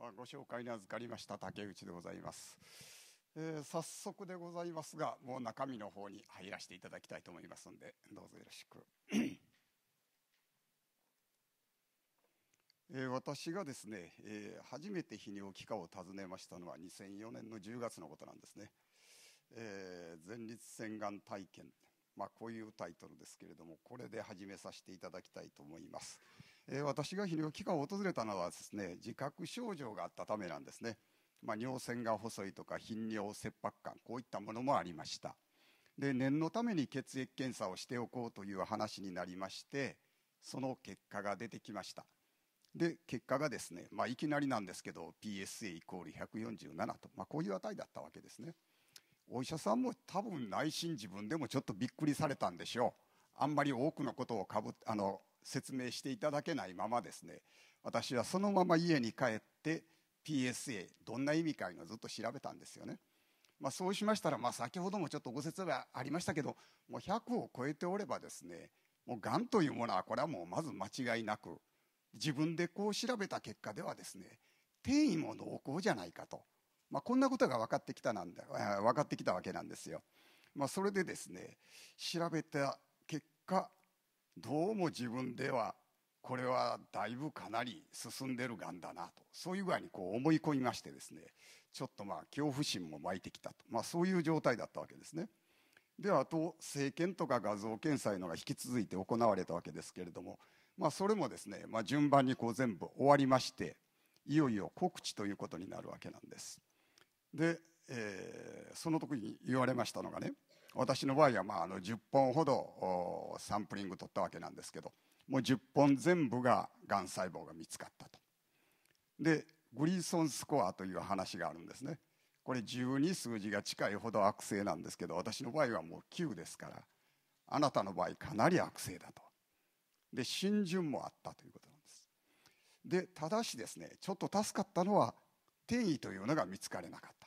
ご紹介に預かりました竹内でございます。早速でございますが、もう中身の方に入らせていただきたいと思いますので、どうぞよろしく。私がですね、初めて泌尿器科を訪ねましたのは2004年の10月のことなんですね。前立腺がん体験、こういうタイトルですけれども、これで始めさせていただきたいと思います。私が泌尿器科を訪れたのはですね、自覚症状があったためなんですね。尿腺が細いとか頻尿、切迫感、こういったものもありました。で、念のために血液検査をしておこうという話になりまして、その結果が出てきました。で、結果がですね、いきなりなんですけど PSA イコール147と、こういう値だったわけですね。お医者さんも多分内心自分でもちょっとびっくりされたんでしょう。あんまり多くのことを説明していただけないままですね、私はそのまま家に帰って PSA どんな意味かいうのをずっと調べたんですよね。そうしましたら、先ほどもちょっとご説明ありましたけど、もう100を超えておればですね、もうがんというものはこれはもうまず間違いなく、自分でこう調べた結果ではですね、転移も濃厚じゃないかと、こんなことが分かってきたわけなんですよ。それでですね、調べた結果、どうも自分ではこれはだいぶかなり進んでるがんだなと、そういう具合にこう思い込みましてですね、ちょっと恐怖心も湧いてきたと、そういう状態だったわけですね。で、あと生検とか画像検査のが引き続いて行われたわけですけれども、それもですね、順番にこう全部終わりまして、いよいよ告知ということになるわけなんです。で、その時に言われましたのがね、私の場合は10本ほどサンプリング取ったわけなんですけど、もう10本全部ががん細胞が見つかったと。で、グリーソンスコアという話があるんですね。これ10に数字が近いほど悪性なんですけど、私の場合はもう9ですから、あなたの場合かなり悪性だと。で、浸潤もあったということなんです。で、ただしですね、ちょっと助かったのは転移というのが見つかれなかった。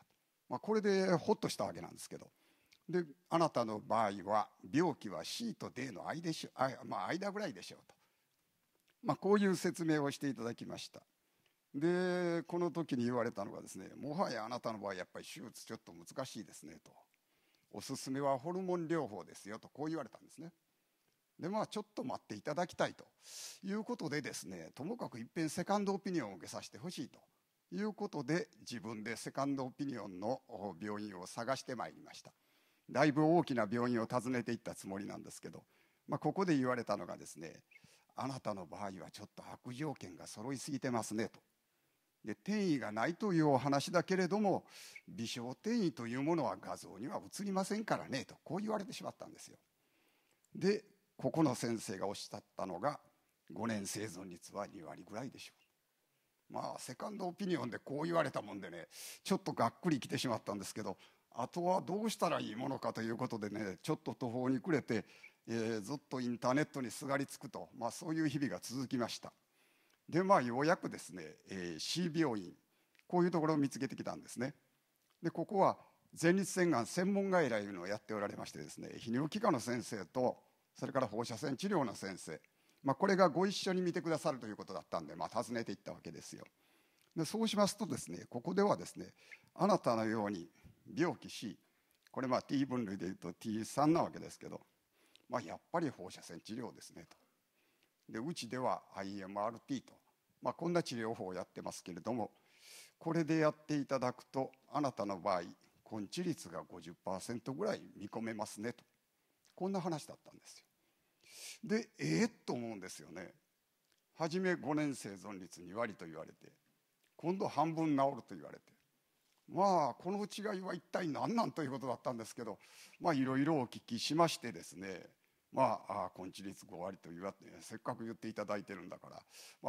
これでホッとしたわけなんですけど、で、あなたの場合は病気は C と D の間ぐらいでしょうと、こういう説明をしていただきました。で、この時に言われたのがですね、もはやあなたの場合やっぱり手術ちょっと難しいですねと、おすすめはホルモン療法ですよと、こう言われたんですね。で、ちょっと待っていただきたいということでですね、ともかくいっぺんセカンドオピニオンを受けさせてほしいということで、自分でセカンドオピニオンの病院を探してまいりました。だいぶ大きな病院を訪ねていったつもりなんですけど、ここで言われたのがですね、あなたの場合はちょっと悪条件が揃いすぎてますねと。で、転移がないというお話だけれども、微小転移というものは画像には映りませんからねと、こう言われてしまったんですよ。で、ここの先生がおっしゃったのが、5年生存率は2割ぐらいでしょう。セカンドオピニオンでこう言われたもんでね、ちょっとがっくりきてしまったんですけど、あとはどうしたらいいものかということでね、ちょっと途方に暮れて、ずっとインターネットにすがりつくと、そういう日々が続きました。で、ようやくですね、C 病院、こういうところを見つけてきたんですね。で、ここは前立腺がん専門外来のをやっておられましてですね、泌尿器科の先生と、それから放射線治療の先生、これがご一緒に見てくださるということだったんで、訪ねていったわけですよ。で、そうしますとですね、ここではですね、あなたのように病気 C、これT 分類でいうと T3 なわけですけど、やっぱり放射線治療ですねと。で、うちでは IMRT と、こんな治療法をやってますけれども、これでやっていただくとあなたの場合根治率が 50% ぐらい見込めますねと、こんな話だったんですよ。で、と思うんですよね。初め5年生存率2割と言われて、今度半分治ると言われて、この違いは一体何なんということだったんですけど、いろいろお聞きしましてですね、根治率5割と言われて、せっかく言っていただいてるんだから、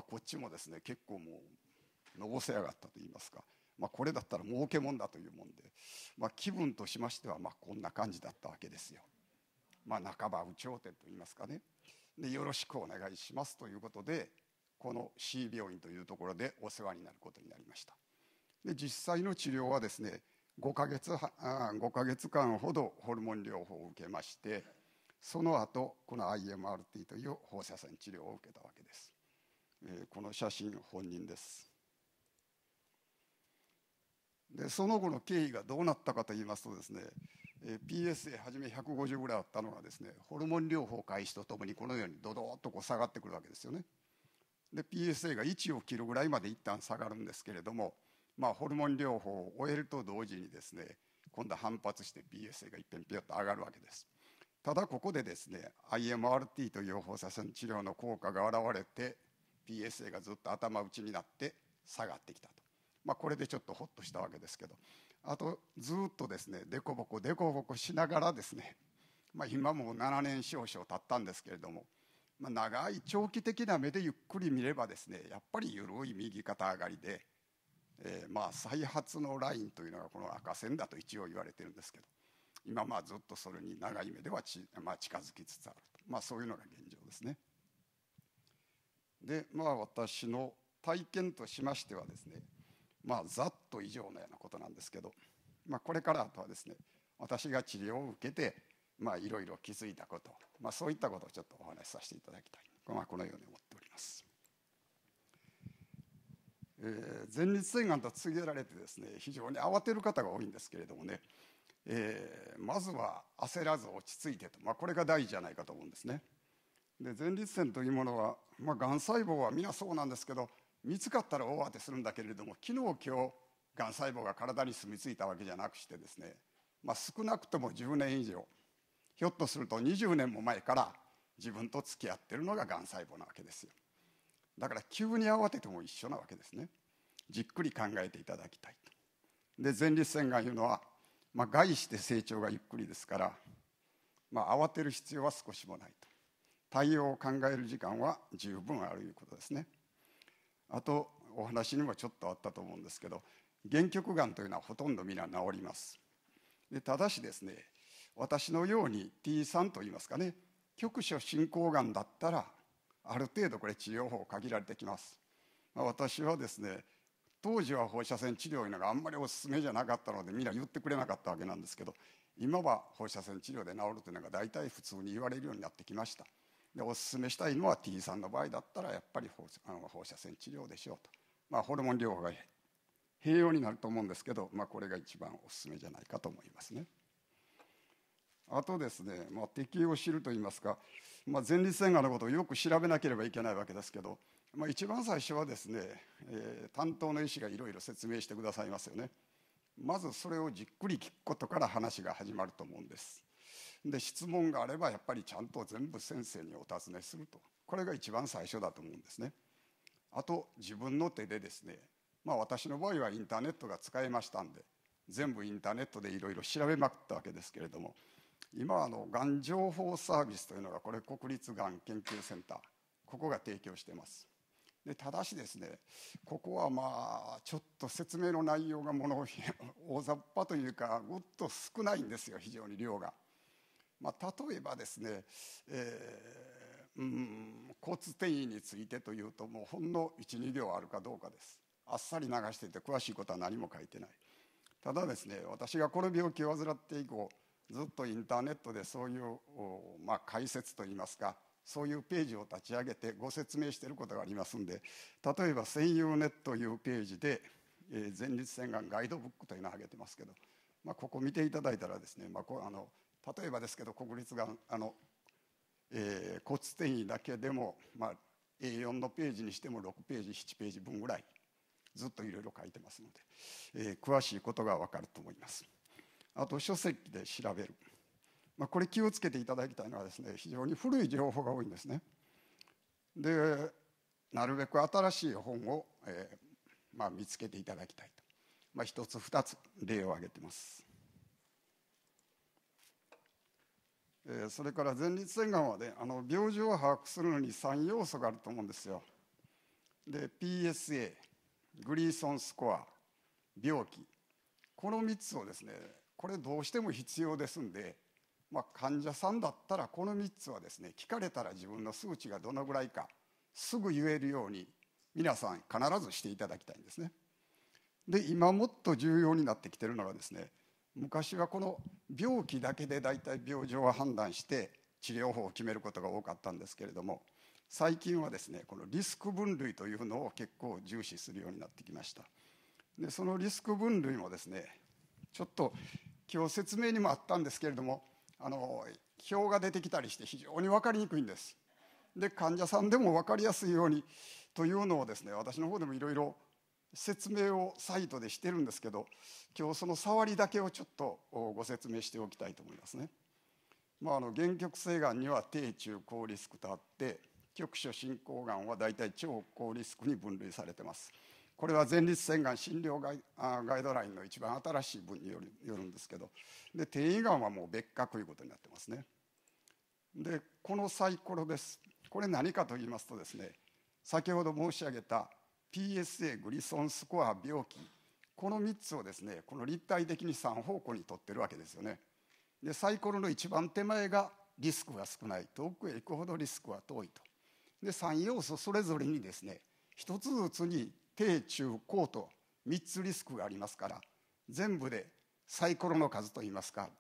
こっちもですね、結構もうのぼせ上がったと言いますか、これだったら儲けもんだというもんで、気分としましてはこんな感じだったわけですよ。半ば有頂天と言いますかね。で、よろしくお願いしますということで、この C 病院というところでお世話になることになりました。で、実際の治療はですね、5ヶ月間ほどホルモン療法を受けまして、その後この IMRT という放射線治療を受けたわけです。この写真本人です。 その後の経緯がどうなったかといいますとですね、PSA 初め150ぐらいあったのがですね、ホルモン療法開始とともにこのようにドドーッとこう下がってくるわけですよね。で PSA が1を切るぐらいまで一旦下がるんですけれども、ホルモン療法を終えると同時にですね、今度は反発して PSA がいっぺんピュッと上がるわけです。ただここでですね IMRT という放射線治療の効果が現れて PSA がずっと頭打ちになって下がってきたと、これでちょっとホッとしたわけですけど、あとずっとですねデコボコしながらですね、今も7年少々経ったんですけれども、長い長期的な目でゆっくり見ればですね、やっぱり緩い右肩上がりで、再発のラインというのがこの赤線だと一応言われてるんですけど、今ずっとそれに長い目では近づきつつあると、そういうのが現状ですね。で私の体験としましてはですね、ざっと以上のようなことなんですけど、これからあとはですね、私が治療を受けていろいろ気づいたこと、そういったことをちょっとお話しさせていただきたい、このように思っております。前立腺がんと告げられてですね、非常に慌てる方が多いんですけれどもね、まずは焦らず落ち着いてと、これが大事じゃないかと思うんですね。で前立腺というものは、がん細胞は皆そうなんですけど、見つかったら大慌てするんだけれども、昨日今日がん細胞が体に住み着いたわけじゃなくしてですね、少なくとも10年以上、ひょっとすると20年も前から自分と付き合ってるのががん細胞なわけですよ。だから急に慌てても一緒なわけですね。じっくり考えていただきたいと。で前立腺がんいうのは、概して成長がゆっくりですから、慌てる必要は少しもないと。対応を考える時間は十分あるということですね。あとお話にもちょっとあったと思うんですけど、原極がんというのはほとんど皆治ります。でただしですね、私のように T3 といいますかね、局所進行がんだったらある程度これ治療法限られてきます。私はですね、当時は放射線治療というのがあんまりおすすめじゃなかったのでみんな言ってくれなかったわけなんですけど、今は放射線治療で治るというのが大体普通に言われるようになってきました。でおすすめしたいのは T さんの場合だったらやっぱり放射線治療でしょうと、ホルモン療法が併用になると思うんですけど、これが一番おすすめじゃないかと思いますね。あとですね、適応を知るといいますか、前立腺がんのことをよく調べなければいけないわけですけど、一番最初はですね、担当の医師がいろいろ説明してくださいますよね。まずそれをじっくり聞くことから話が始まると思うんです。で質問があればやっぱりちゃんと全部先生にお尋ねすると、これが一番最初だと思うんですね。あと自分の手でですね、私の場合はインターネットが使えましたんで全部インターネットでいろいろ調べまくったわけですけれども、今がん情報サービスというのがこれ国立がん研究センター、ここが提供しています。でただしですね、ここはちょっと説明の内容が大雑把というかぐっと少ないんですよ、非常に量が。例えばですね、骨転移についてというともうほんの 1,2 行あるかどうかです。あっさり流していて詳しいことは何も書いてない。ただですね、私がこの病気を患って以降ずっとインターネットでそういう、解説といいますか、そういうページを立ち上げてご説明していることがありますんで、例えば専用ネットというページで、前立腺がんガイドブックというのを挙げてますけど、ここ見ていただいたらですね、例えばですけど国立がん骨転移だけでも、A4 のページにしても6ページ7ページ分ぐらいずっといろいろ書いてますので、詳しいことが分かると思います。あと書籍で調べる、これ気をつけていただきたいのはですね、非常に古い情報が多いんですね。でなるべく新しい本を、見つけていただきたいと、一つ二つ例を挙げてます。それから前立腺がんはね、病状を把握するのに3要素があると思うんですよ。で PSA、 グリーソンスコア、病気、この3つをですね、これどうしても必要ですんで、患者さんだったらこの3つはですね、聞かれたら自分の数値がどのぐらいかすぐ言えるように皆さん必ずしていただきたいんですね。で今もっと重要になってきているのがですね、昔はこの病気だけで大体病状を判断して治療法を決めることが多かったんですけれども、最近はですね、このリスク分類というのを結構重視するようになってきました。 でそのリスク分類もですね、ちょっと今日説明にもあったんですけれども、表が出てきたりして非常に分かりにくいんです。で患者さんでも分かりやすいようにというのをですね、私の方でもいろいろ説明をサイトでしてるんですけど、今日その触りだけをちょっとご説明しておきたいと思いますね。限局性がんには低中高リスクとあって、局所進行がんはだいたい超高リスクに分類されています。これは前立腺がん診療ガイドラインの一番新しい文によるんですけど、で転移がんはもう別格ということになってますね。でこのサイコロです。これ何かと言いますとですね、先ほど申し上げた PSA グリソンスコア病気、この3つをですね、この立体的に3方向に取ってるわけですよね。でサイコロの一番手前がリスクが少ない、遠くへ行くほどリスクは遠いと。で3要素それぞれにですね、1つずつに低中高と3つリスクがありますから、全部でサイコロの数といいますか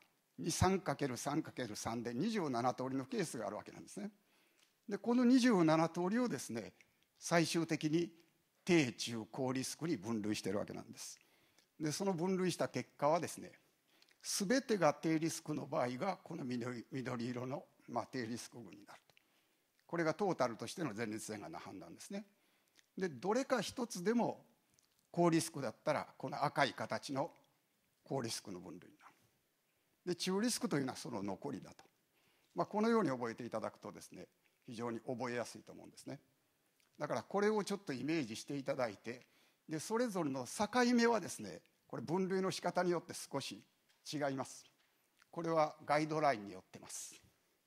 3×3×3 で27通りのケースがあるわけなんですね。でこの27通りをですね、最終的に低中高リスクに分類しているわけなんです。でその分類した結果はですね、全てが低リスクの場合がこの緑色の、低リスク群になると。これがトータルとしての前立腺がんの判断ですね。でどれか一つでも高リスクだったらこの赤い形の高リスクの分類になる。で中リスクというのはその残りだと、このように覚えていただくとですね、非常に覚えやすいと思うんですね。だからこれをちょっとイメージしていただいて、でそれぞれの境目はですね、これ分類の仕方によって少し違います。これはガイドラインによってます。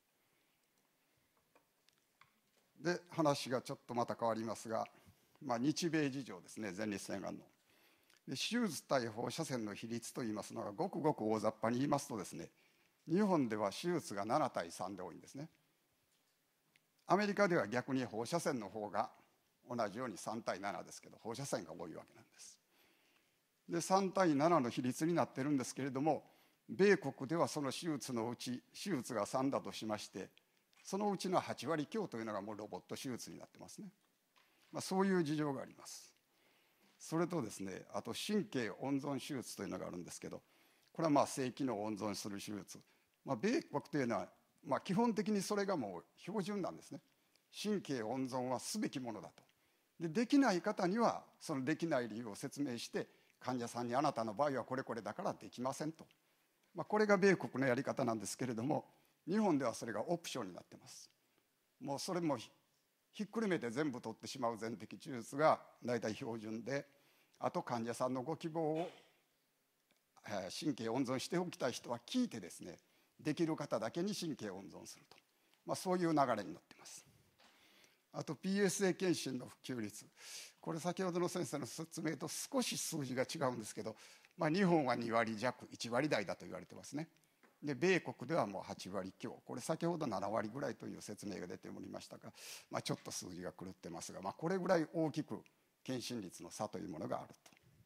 で話がちょっとまた変わりますが、日米事情ですね、前立腺がんの。で手術対放射線の比率といいますのが、ごくごく大雑把に言いますとですね、日本では手術が7対3で多いんですね。アメリカでは逆に放射線の方が同じように3対7ですけど、放射線が多いわけなんです。で3対7の比率になってるんですけれども、米国ではその手術のうち、手術が3だとしまして、そのうちの8割強というのがもうロボット手術になってますね。そういう事情があります。それとですね、あと神経温存手術というのがあるんですけど、これは性機能を温存する手術、米国というのは基本的にそれがもう標準なんですね。神経温存はすべきものだと。できない方にはそのできない理由を説明して、患者さんにあなたの場合はこれこれだからできませんと、これが米国のやり方なんですけれども、日本ではそれがオプションになってます。もうそれもひっくるめて全部取ってしまう全摘手術が大体標準で、あと患者さんのご希望を神経温存しておきたい人は聞いてですね、できる方だけに神経温存すると、そういう流れになっています。あと PSA 検診の普及率、これ先ほどの先生の説明と少し数字が違うんですけど、日本は2割弱1割台だと言われてますね。で米国ではもう8割強、これ先ほど7割ぐらいという説明が出ておりましたが、ちょっと数字が狂ってますが、これぐらい大きく検診率の差というものがあると。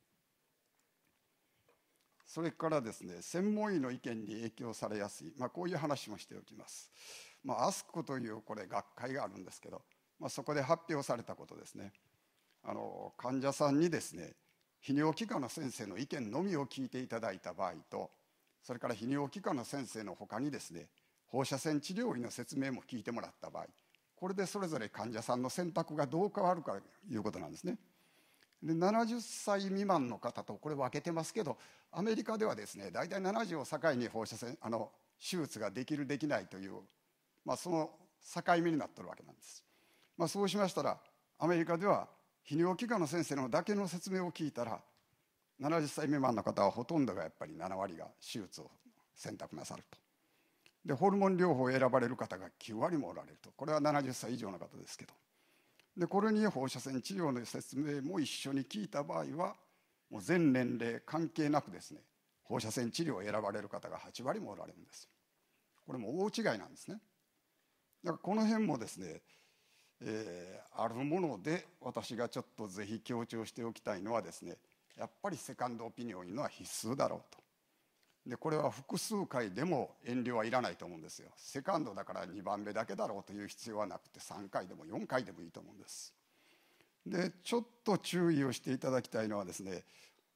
それからですね、専門医の意見に影響されやすい、こういう話もしておきます。アスコというこれ学会があるんですけど、そこで発表されたことですね。患者さんにですね、泌尿器科の先生の意見のみを聞いていただいた場合と、それから泌尿器科の先生のほかにですね、放射線治療医の説明も聞いてもらった場合、これでそれぞれ患者さんの選択がどう変わるかということなんですね。で70歳未満の方とこれ分けてますけど、アメリカではですね、大体70を境に放射線手術ができるできないという、その境目になっているわけなんです。そうしましたら、アメリカでは泌尿器科の先生のだけの説明を聞いたら、70歳未満の方はほとんどがやっぱり7割が手術を選択なさると。でホルモン療法を選ばれる方が9割もおられると。これは70歳以上の方ですけど、でこれに放射線治療の説明も一緒に聞いた場合は、もう全年齢関係なくですね、放射線治療を選ばれる方が8割もおられるんです。これも大違いなんですね。だからこの辺もですね、あるもので、私がちょっとぜひ強調しておきたいのはですね、やっぱりセカンドオピニオンのは必須だろうと。でこれは複数回でも遠慮はいらないと思うんですよ。セカンドだから2番目だけだろうという必要はなくて、3回でも4回でもいいと思うんです。でちょっと注意をしていただきたいのはですね、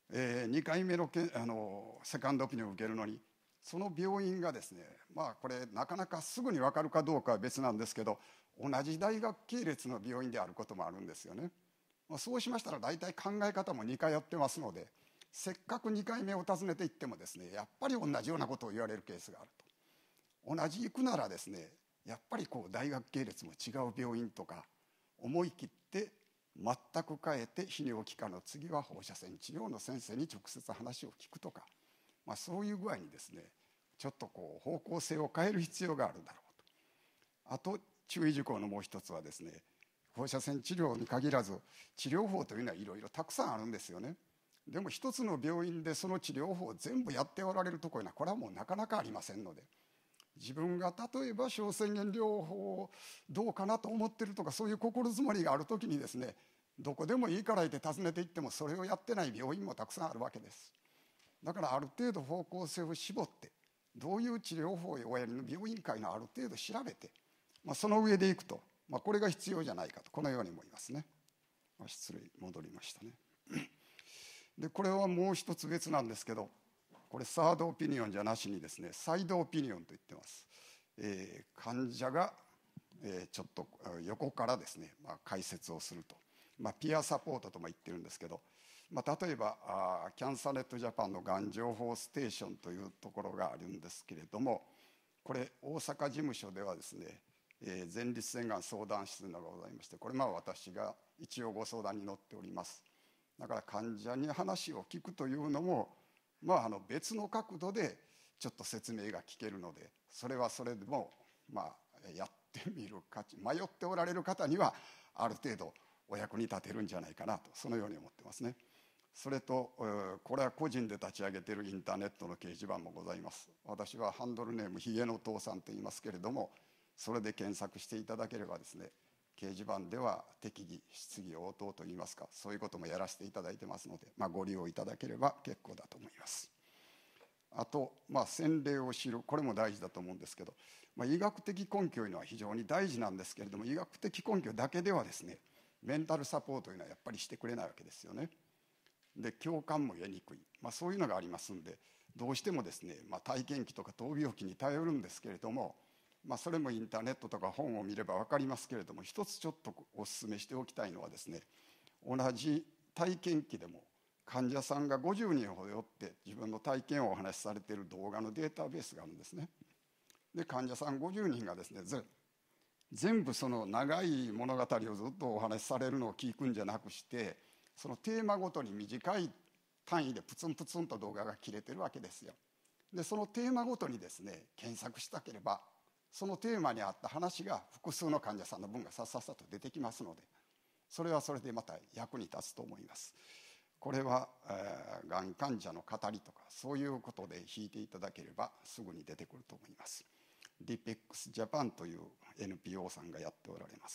2回目のセカンドオピニオンを受けるのに、その病院がですね、これなかなかすぐに分かるかどうかは別なんですけど、同じ大学系列の病院であることもあるんですよね。そうしましたら大体考え方も似通ってますので、せっかく2回目を訪ねていってもですね、やっぱり同じようなことを言われるケースがあると。同じ行くならですね、やっぱり大学系列も違う病院とか思い切って全く変えて、泌尿器科の次は放射線治療の先生に直接話を聞くとか、そういう具合にですね、ちょっと方向性を変える必要があるだろうと。あと注意事項のもう一つはですね、放射線治療に限らず治療法というのはいろいろたくさんあるんですよね。でも一つの病院でその治療法を全部やっておられるところにはこれはもうなかなかありませんので、自分が例えば小線源療法どうかなと思ってるとか、そういう心づもりがある時にですね、どこでもいいから言って訪ねていってもそれをやってない病院もたくさんあるわけです。だからある程度方向性を絞って、どういう治療法をおやりの病院会のある程度調べて、その上でいくと、これが必要じゃないかと、このように思いますね。失礼、戻りましたね。でこれはもう一つ別なんですけど、これサードオピニオンじゃなしにですね、サイドオピニオンと言ってます。患者が、ちょっと横からですね、解説をすると、ピアサポートとも言ってるんですけど、例えばキャンサーネットジャパンのがん情報ステーションというところがあるんですけれども、これ大阪事務所ではですね、前立腺がん相談室がございまして、これ私が一応ご相談に乗っております。だから患者に話を聞くというのも、別の角度でちょっと説明が聞けるので、それはそれでもやってみる価値、迷っておられる方にはある程度お役に立てるんじゃないかなと、そのように思ってますね。それとこれは個人で立ち上げているインターネットの掲示板もございます。私はハンドルネームひげの父さんと言いますけれども、それで検索していただければですね、掲示板では適宜質疑応答といいますか、そういうこともやらせていただいてますので、ご利用いただければ結構だと思います。あと、先例を知る、これも大事だと思うんですけど、医学的根拠というのは非常に大事なんですけれども、医学的根拠だけではですね、メンタルサポートというのはやっぱりしてくれないわけですよね。で共感も得にくい、そういうのがありますんで、どうしてもですね、体験記とか闘病記に頼るんですけれども、それもインターネットとか本を見れば分かりますけれども、一つちょっとお勧めしておきたいのはですね、同じ体験記でも患者さんが50人ほど寄って自分の体験をお話しされている動画のデータベースがあるんですね。で患者さん50人がですね、全部その長い物語をずっとお話しされるのを聞くんじゃなくして、そのテーマごとに短い単位でプツンプツンと動画が切れてるわけですよ。でそのテーマごとにですね、検索したければそのテーマに合った話が複数の患者さんの分がさっさっさと出てきますので、それはそれでまた役に立つと思います。これは、がん患者の語りとかそういうことで弾いていただければすぐに出てくると思います。リペックスジャパンという NPO さんがやっておられます。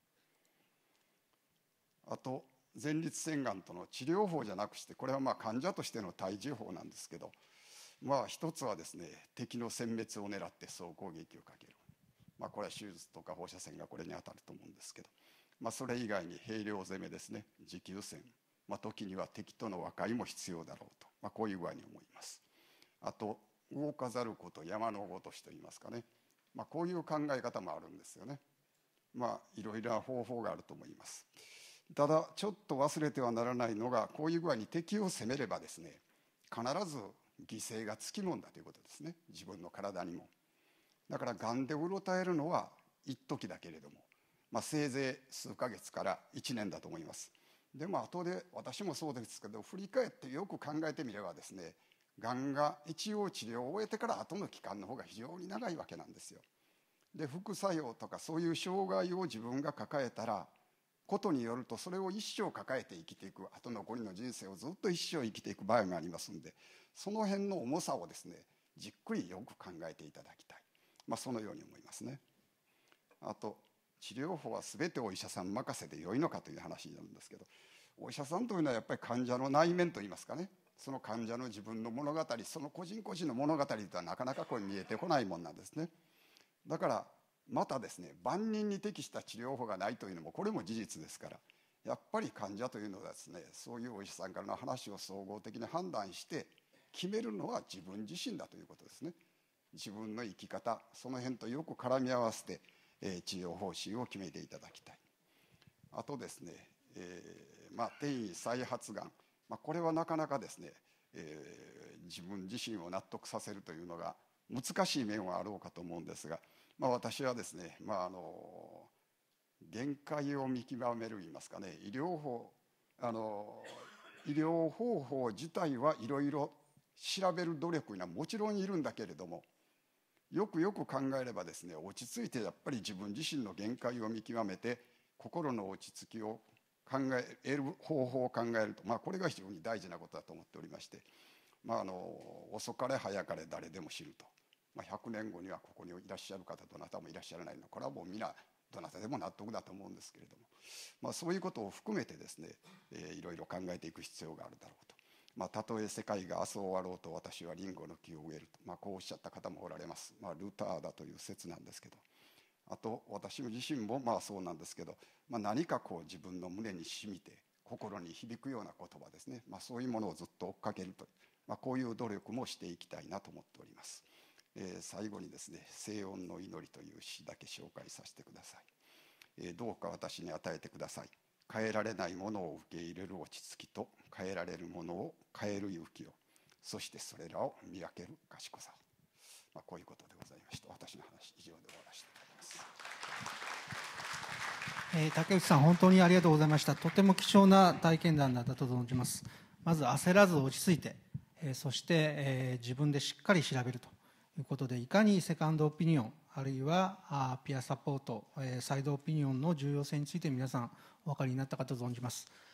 あと前立腺がんとの治療法じゃなくして、これは患者としての対治法なんですけど、一つはですね、敵の殲滅を狙って総攻撃をかける、これは手術とか放射線がこれに当たると思うんですけど、それ以外に併量攻めですね、持久戦、時には敵との和解も必要だろうと、こういう具合に思います。あと動かざること山のごとしといいますかね、こういう考え方もあるんですよね。いろいろな方法があると思います。ただちょっと忘れてはならないのが、こういう具合に敵を攻めればですね、必ず犠牲がつきもんだということですね、自分の体にも。だからがんでうろたえるのは一時だけれども、せいぜい数ヶ月から1年だと思います。でも後で私もそうですけど、振り返ってよく考えてみればですね、がんが一応治療を終えてから後の期間の方が非常に長いわけなんですよ。で副作用とかそういう障害を自分が抱えたら、ことによるとそれを一生抱えて生きていく、あと残りの人生をずっと一生生きていく場合がありますので、その辺の重さをですね、じっくりよく考えていただきたい、そのように思いますね。あと治療法は全てお医者さん任せで良いのかという話なんですけど、お医者さんというのはやっぱり患者の内面といいますかね、その患者の自分の物語、その個人個人の物語とはなかなかこれ見えてこないもんなんですね。だからまたですね、万人に適した治療法がないというのもこれも事実ですから、 やっぱり患者というのはですね、そういうお医者さんからの話を総合的に判断して決めるのは自分自身だということですね。自分の生き方、その辺とよく絡み合わせて、治療方針を決めていただきたい。あとですね、転移再発がん、これはなかなかですね、自分自身を納得させるというのが難しい面はあろうかと思うんですが、私はですね、限界を見極める言いますかね、医療方法自体はいろいろ調べる努力にはもちろんいるんだけれども、よくよく考えればですね、落ち着いてやっぱり自分自身の限界を見極めて心の落ち着きを考える方法を考えると、これが非常に大事なことだと思っておりまして、遅かれ早かれ誰でも知ると、100年後にはここにいらっしゃる方どなたもいらっしゃらないの、これはもう皆どなたでも納得だと思うんですけれども、そういうことを含めてですね、いろいろ考えていく必要があるだろうと。たとえ世界が明日終わろうと私はリンゴの木を植えると、こうおっしゃった方もおられます。ルターだという説なんですけど、あと私自身もそうなんですけど、何か自分の胸に染みて心に響くような言葉ですね、そういうものをずっと追っかけるという、こういう努力もしていきたいなと思っております。最後にですね、静音の祈りという詩だけ紹介させてください。どうか私に与えてください。変えられないものを受け入れる落ち着きと、変えられるものを変える勇気を、そしてそれらを見分ける賢さを。こういうことでございました。私の話以上で終わらせていただきます。 竹内さん、本当にありがとうございました。とても貴重な体験談だったと存じます。まず焦らず落ち着いて、そして、自分でしっかり調べるということで、いかにセカンドオピニオンあるいはピアサポート、サイドオピニオンの重要性について皆さんお分かりになったかと存じます。